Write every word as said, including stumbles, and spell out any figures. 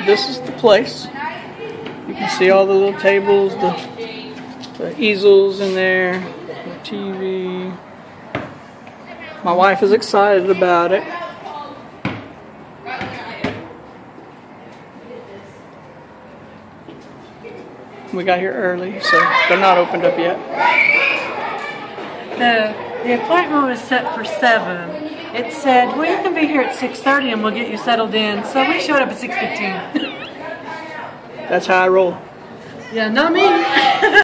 this is the place. You can see all the little tables, the, the easels in there, the T V. My wife is excited about it. We got here early, so they're not opened up yet. The, the appointment was set for seven. It said, well, you can be here at six thirty and we'll get you settled in. So we showed up at six fifteen. That's how I roll. Yeah, not me.